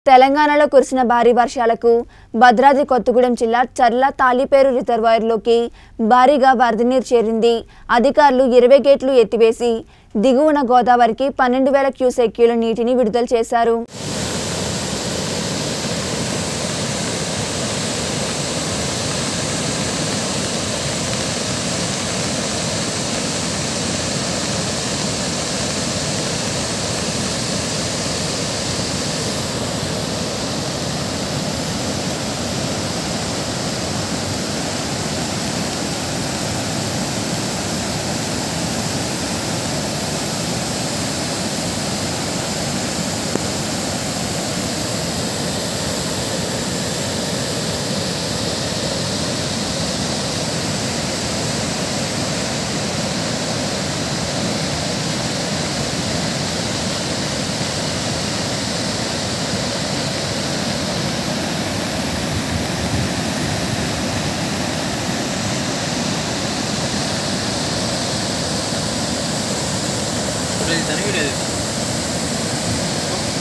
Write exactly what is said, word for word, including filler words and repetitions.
తెలంగాణలో కురిసిన భారీ వర్షాలకు భద్రాద్రి కొత్తగూడెం జిల్లా చర్ల తాలిపేరు రిజర్వాయర్లోకి భారీగా వరద నీరు చేరింది. అధికారులు ఇరవై గేట్లు ఎత్తివేసి దిగువన గోదావరికి పన్నెండు వేల క్యూసెక్కుల నీటిని విడుదల చేశారు. Tadi